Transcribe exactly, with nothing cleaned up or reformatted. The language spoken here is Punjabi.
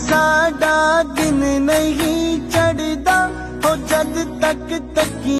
साडा दिन नहीं चढ़दा हो जद तक तकी